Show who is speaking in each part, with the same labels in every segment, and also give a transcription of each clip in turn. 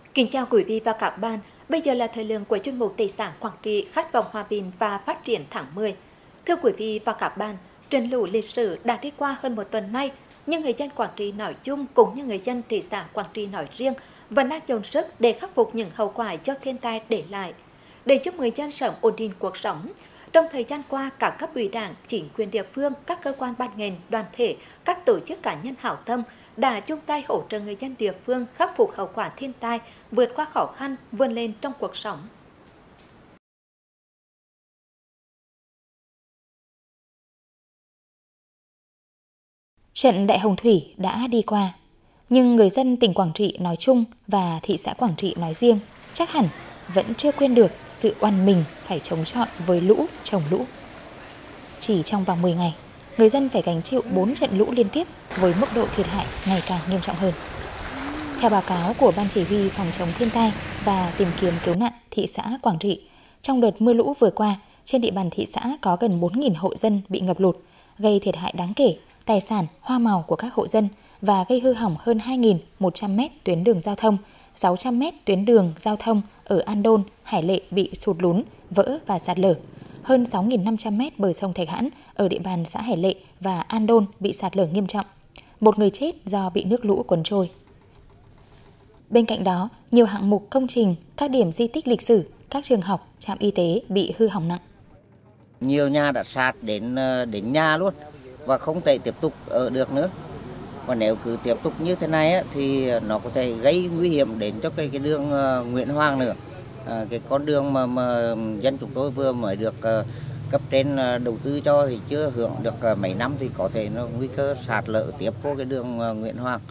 Speaker 1: Kính chào quý vị và các bạn. Bây giờ là thời lượng của chuyên mục Tỷ sản Quảng Trị, khát vọng hòa bình và phát triển tháng 10. Thưa quý vị và các bạn, trận lũ lịch sử đã đi qua hơn một tuần nay, nhưng người dân Quảng Trị nói chung cũng như người dân thị xã Quảng Trị nói riêng vẫn đang dồn sức để khắc phục những hậu quả do thiên tai để lại. Để giúp người dân sớm ổn định cuộc sống, trong thời gian qua, các cấp ủy Đảng, chính quyền địa phương, các cơ quan ban ngành, đoàn thể, các tổ chức cá nhân hảo tâm đã chung tay hỗ trợ người dân địa phương khắc phục hậu quả thiên tai, vượt qua khó khăn, vươn lên trong cuộc sống.
Speaker 2: Trận Đại Hồng Thủy đã đi qua, nhưng người dân tỉnh Quảng Trị nói chung và thị xã Quảng Trị nói riêng chắc hẳn vẫn chưa quên được sự oằn mình phải chống chọi với lũ chồng lũ. Chỉ trong vòng 10 ngày, người dân phải gánh chịu 4 trận lũ liên tiếp với mức độ thiệt hại ngày càng nghiêm trọng hơn. Theo báo cáo của Ban Chỉ huy Phòng chống thiên tai và tìm kiếm cứu nạn thị xã Quảng Trị, trong đợt mưa lũ vừa qua, trên địa bàn thị xã có gần 4.000 hộ dân bị ngập lụt, gây thiệt hại đáng kể tài sản, hoa màu của các hộ dân và gây hư hỏng hơn 2.100 mét tuyến đường giao thông, 600 mét tuyến đường giao thông ở An Đôn, Hải Lệ bị sụt lún, vỡ và sạt lở. Hơn 6.500 mét bờ sông Thạch Hãn ở địa bàn xã Hải Lệ và An Đôn bị sạt lở nghiêm trọng. Một người chết do bị nước lũ cuốn trôi. Bên cạnh đó, nhiều hạng mục công trình, các điểm di tích lịch sử, các trường học, trạm y tế bị hư hỏng nặng.
Speaker 3: Nhiều nhà đã sạt đến nhà luôn và không thể tiếp tục ở được nữa. Và nếu cứ tiếp tục như thế này thì nó có thể gây nguy hiểm đến cho cái đường Nguyễn Hoàng nữa. Cái con đường mà dân chúng tôi vừa mới được cấp trên đầu tư cho thì chưa hưởng được mấy năm thì có thể nó nguy cơ sạt lở tiếp vô cái đường Nguyễn Hoàng.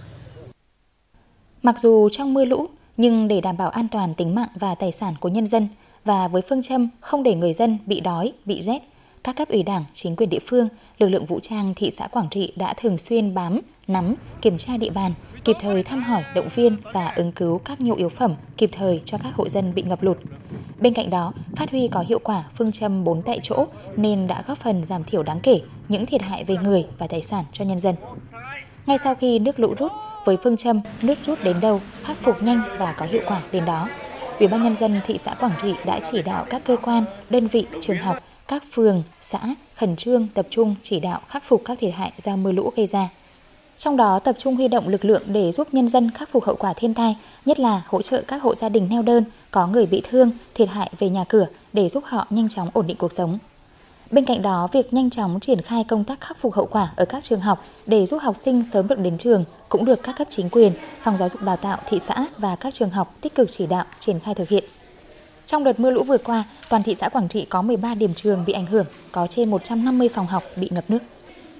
Speaker 2: Mặc dù trong mưa lũ, nhưng để đảm bảo an toàn tính mạng và tài sản của nhân dân và với phương châm không để người dân bị đói, bị rét, các cấp ủy Đảng, chính quyền địa phương, lực lượng vũ trang thị xã Quảng Trị đã thường xuyên bám, nắm, kiểm tra địa bàn, kịp thời thăm hỏi, động viên và ứng cứu các nhu yếu phẩm kịp thời cho các hộ dân bị ngập lụt. Bên cạnh đó, phát huy có hiệu quả phương châm 4 tại chỗ nên đã góp phần giảm thiểu đáng kể những thiệt hại về người và tài sản cho nhân dân. Ngay sau khi nước lũ rút, với phương châm nước rút đến đâu, khắc phục nhanh và có hiệu quả đến đó, Ủy ban nhân dân thị xã Quảng Trị đã chỉ đạo các cơ quan, đơn vị, trường học, các phường, xã khẩn trương tập trung chỉ đạo khắc phục các thiệt hại do mưa lũ gây ra. Trong đó tập trung huy động lực lượng để giúp nhân dân khắc phục hậu quả thiên tai, nhất là hỗ trợ các hộ gia đình neo đơn, có người bị thương, thiệt hại về nhà cửa để giúp họ nhanh chóng ổn định cuộc sống. Bên cạnh đó, việc nhanh chóng triển khai công tác khắc phục hậu quả ở các trường học để giúp học sinh sớm được đến trường cũng được các cấp chính quyền, phòng giáo dục đào tạo thị xã và các trường học tích cực chỉ đạo triển khai thực hiện. Trong đợt mưa lũ vừa qua, toàn thị xã Quảng Trị có 13 điểm trường bị ảnh hưởng, có trên 150 phòng học bị ngập nước.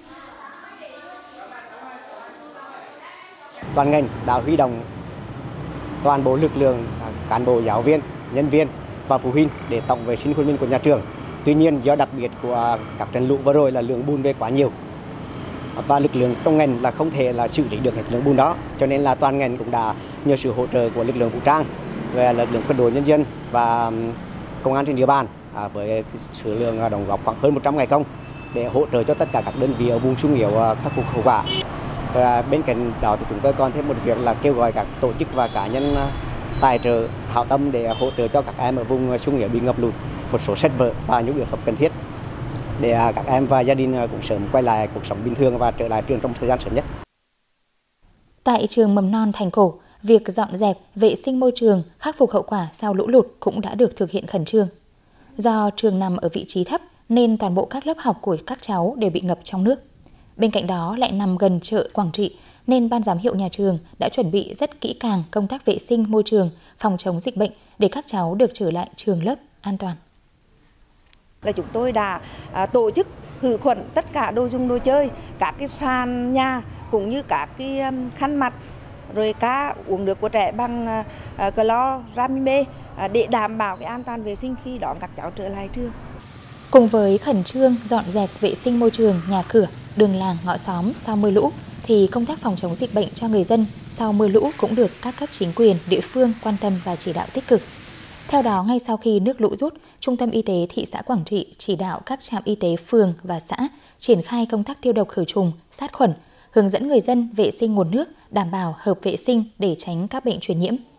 Speaker 4: Toàn ngành đã huy động toàn bộ lực lượng cán bộ, giáo viên, nhân viên và phụ huynh để tổng vệ sinh khuôn viên của nhà trường. Tuy nhiên, do đặc biệt của các trận lũ vừa rồi là lượng bùn về quá nhiều và lực lượng trong ngành là không thể là xử lý được hết lượng bùn đó, cho nên là toàn ngành cũng đã nhờ sự hỗ trợ của lực lượng vũ trang về lực lượng quân đội nhân dân và công an trên địa bàn với số lượng đóng góp khoảng hơn 100 ngày công để hỗ trợ cho tất cả các đơn vị ở vùng xung yếu khắc phục hậu quả. Bên cạnh đó thì chúng tôi còn thêm một việc là kêu gọi các tổ chức và cá nhân tài trợ hảo tâm để hỗ trợ cho các em ở vùng xung yếu bị ngập lụt một số sách vở và nhu yếu phẩm cần thiết để các em và gia đình cũng sớm quay lại cuộc sống bình thường và trở lại trường trong thời gian sớm nhất.
Speaker 2: Tại trường mầm non Thành Cổ, việc dọn dẹp, vệ sinh môi trường, khắc phục hậu quả sau lũ lụt cũng đã được thực hiện khẩn trương. Do trường nằm ở vị trí thấp nên toàn bộ các lớp học của các cháu đều bị ngập trong nước. Bên cạnh đó lại nằm gần chợ Quảng Trị nên ban giám hiệu nhà trường đã chuẩn bị rất kỹ càng công tác vệ sinh môi trường, phòng chống dịch bệnh để các cháu được trở lại trường lớp an toàn.
Speaker 5: Là chúng tôi đã tổ chức khử khuẩn tất cả đồ dùng đồ chơi, các cái sàn nhà cũng như các cái khăn mặt, rồi cá uống nước của trẻ bằng chloramine để đảm bảo cái an toàn vệ sinh khi đón các cháu trở lại trường.
Speaker 2: Cùng với khẩn trương dọn dẹp vệ sinh môi trường, nhà cửa, đường làng, ngõ xóm sau mưa lũ, thì công tác phòng chống dịch bệnh cho người dân sau mưa lũ cũng được các cấp chính quyền, địa phương quan tâm và chỉ đạo tích cực. Theo đó, ngay sau khi nước lũ rút, Trung tâm Y tế thị xã Quảng Trị chỉ đạo các trạm y tế phường và xã triển khai công tác tiêu độc khử trùng, sát khuẩn, hướng dẫn người dân vệ sinh nguồn nước, đảm bảo hợp vệ sinh để tránh các bệnh truyền nhiễm.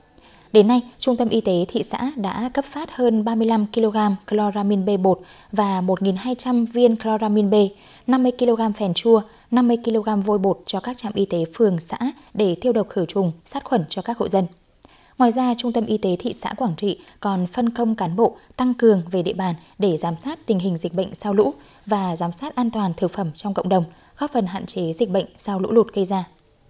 Speaker 2: Đến nay, Trung tâm Y tế thị xã đã cấp phát hơn 35 kg chloramin B bột và 1.200 viên chloramin B, 50 kg phèn chua, 50 kg vôi bột cho các trạm y tế phường xã để tiêu độc khử trùng, sát khuẩn cho các hộ dân. Ngoài ra, Trung tâm Y tế thị xã Quảng Trị còn phân công cán bộ tăng cường về địa bàn để giám sát tình hình dịch bệnh sau lũ và giám sát an toàn thực phẩm trong cộng đồng, góp phần hạn chế dịch bệnh sau lũ lụt gây ra.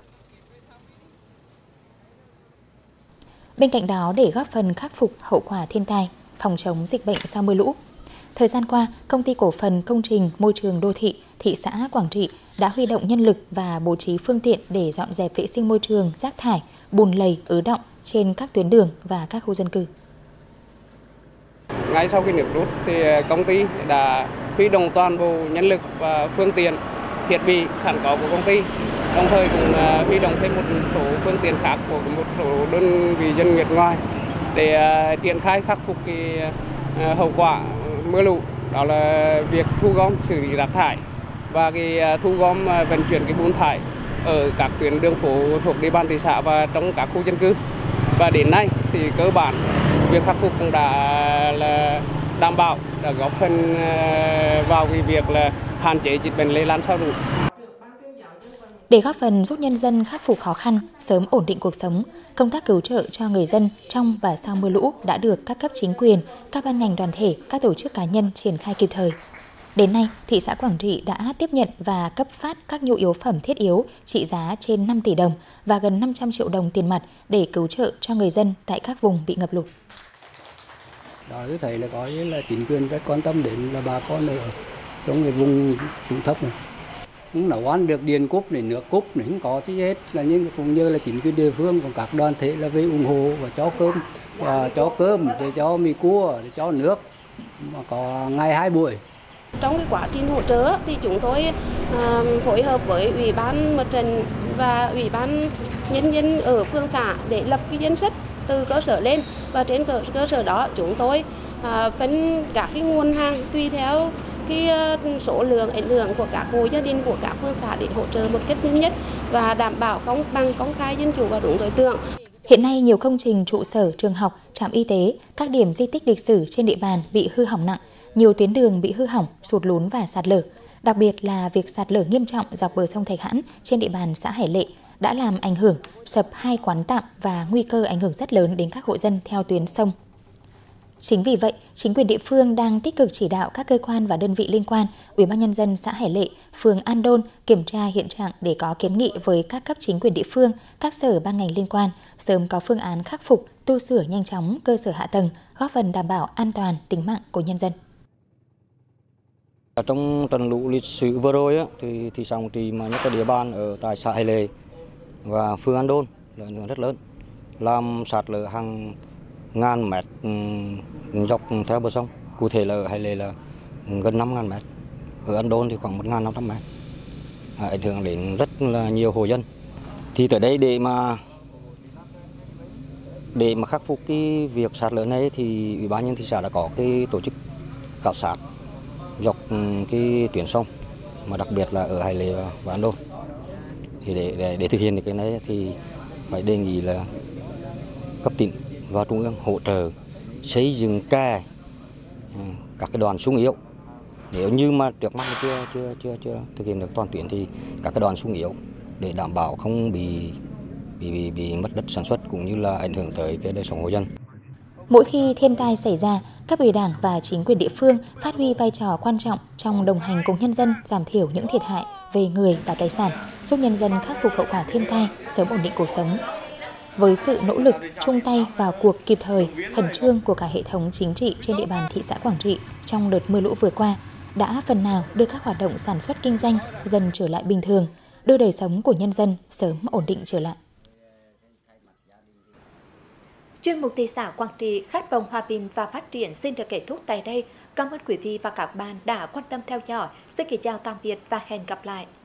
Speaker 2: Bên cạnh đó, để góp phần khắc phục hậu quả thiên tai, phòng chống dịch bệnh sau mưa lũ, thời gian qua, Công ty Cổ phần Công trình Môi trường Đô thị thị xã Quảng Trị đã huy động nhân lực và bố trí phương tiện để dọn dẹp vệ sinh môi trường, rác thải, bùn lầy, ứ đọng trên các tuyến đường và các khu dân cư.
Speaker 6: Ngay sau khi nước rút thì công ty đã huy động toàn bộ nhân lực và phương tiện, thiết bị sẵn có của công ty, đồng thời cũng huy động thêm một số phương tiện khác của một số đơn vị doanh nghiệp ngoài để triển khai khắc phục hậu quả mưa lũ, đó là việc thu gom xử lý rác thải và thu gom vận chuyển bùn thải ở các tuyến đường phố thuộc địa bàn thị xã và trong các khu dân cư. Và đến nay thì cơ bản việc khắc phục cũng đã là đảm bảo, đã góp phần vào việc là hạn chế dịch bệnh lây lan sau lũ.
Speaker 2: Để góp phần giúp nhân dân khắc phục khó khăn, sớm ổn định cuộc sống, công tác cứu trợ cho người dân trong và sau mưa lũ đã được các cấp chính quyền, các ban ngành đoàn thể, các tổ chức cá nhân triển khai kịp thời. Đến nay, thị xã Quảng Trị đã tiếp nhận và cấp phát các nhu yếu phẩm thiết yếu trị giá trên 5 tỷ đồng và gần 500 triệu đồng tiền mặt để cứu trợ cho người dân tại các vùng bị ngập lụt.
Speaker 7: Đó, tôi thấy là có là chính quyền rất quan tâm đến là bà con ở trong cái vùng trũng thấp này. Cũng nấu ăn được điện cúp này, nước cúp này, không có gì hết, là nhưng cũng như là chính quyền địa phương còn các đoàn thể là về ủng hộ và cho cơm để cho mì cua, để cho nước, mà có ngày 2 buổi.
Speaker 8: Trong cái quá trình hỗ trợ thì chúng tôi phối hợp với Ủy ban Mặt trận và Ủy ban Nhân dân ở phường xã để lập cái danh sách từ cơ sở lên, và trên cơ sở đó chúng tôi phân các cái nguồn hàng tùy theo cái số lượng ảnh hưởng của các hộ gia đình của các phường xã để hỗ trợ một cách nhanh nhất và đảm bảo công bằng, công khai, dân chủ và đúng đối tượng.
Speaker 2: Hiện nay, nhiều công trình trụ sở, trường học, trạm y tế, các điểm di tích lịch sử trên địa bàn bị hư hỏng nặng, nhiều tuyến đường bị hư hỏng, sụt lún và sạt lở. Đặc biệt là việc sạt lở nghiêm trọng dọc bờ sông Thạch Hãn trên địa bàn xã Hải Lệ đã làm ảnh hưởng, sập 2 quán tạm và nguy cơ ảnh hưởng rất lớn đến các hộ dân theo tuyến sông. Chính vì vậy, chính quyền địa phương đang tích cực chỉ đạo các cơ quan và đơn vị liên quan, Ủy ban nhân dân xã Hải Lệ, phường An Đôn kiểm tra hiện trạng để có kiến nghị với các cấp chính quyền địa phương, các sở ban ngành liên quan sớm có phương án khắc phục, tu sửa nhanh chóng cơ sở hạ tầng, góp phần đảm bảo an toàn tính mạng của nhân dân.
Speaker 9: Trong trận lũ lịch sử vừa rồi thì thị xã Quảng Trị mà nhất là địa bàn ở tại xã Hải Lệ và phường An Đôn là ảnh hưởng rất lớn, làm sạt lở hàng ngàn mét dọc theo bờ sông. Cụ thể là ở Hải Lệ là gần 5.000 mét, ở An Đôn thì khoảng 1.500 mét, ảnh hưởng đến rất là nhiều hộ dân. Thì tới đây để mà khắc phục cái việc sạt lở này thì Ủy ban nhân thị xã đã có cái tổ chức khảo sát dọc cái tuyến sông, mà đặc biệt là ở Hải Lệ và An Đôn. Thì để thực hiện được cái này thì phải đề nghị là cấp tỉnh và trung ương hỗ trợ xây dựng kè các cái đoạn sung yếu. Nếu như mà trước mắt chưa thực hiện được toàn tuyến thì các cái đoạn sung yếu để đảm bảo không bị mất đất sản xuất cũng như là ảnh hưởng tới cái đời sống hộ dân.
Speaker 2: Mỗi khi thiên tai xảy ra, cấp ủy Đảng và chính quyền địa phương phát huy vai trò quan trọng trong đồng hành cùng nhân dân giảm thiểu những thiệt hại về người và tài sản, giúp nhân dân khắc phục hậu quả thiên tai, sớm ổn định cuộc sống. Với sự nỗ lực, chung tay vào cuộc kịp thời, khẩn trương của cả hệ thống chính trị trên địa bàn thị xã Quảng Trị trong đợt mưa lũ vừa qua, đã phần nào đưa các hoạt động sản xuất kinh doanh dần trở lại bình thường, đưa đời sống của nhân dân sớm ổn định trở lại.
Speaker 1: Chuyên mục thị xã Quảng Trị khát vọng hòa bình và phát triển xin được kết thúc tại đây. Cảm ơn quý vị và các bạn đã quan tâm theo dõi. Xin kính chào tạm biệt và hẹn gặp lại.